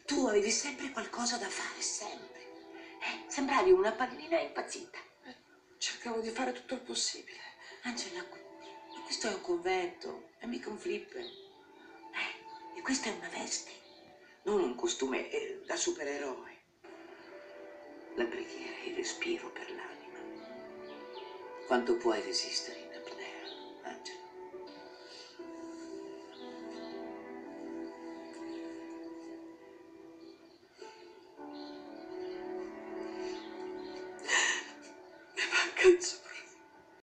Tu avevi sempre qualcosa da fare, sempre. Sembravi una pallina impazzita. Cercavo di fare tutto il possibile. Angela, questo è un convento, è mica un flipper. E questa è una veste, non un costume da supereroe. La preghiera è il respiro per l'anima. Quanto puoi resistere?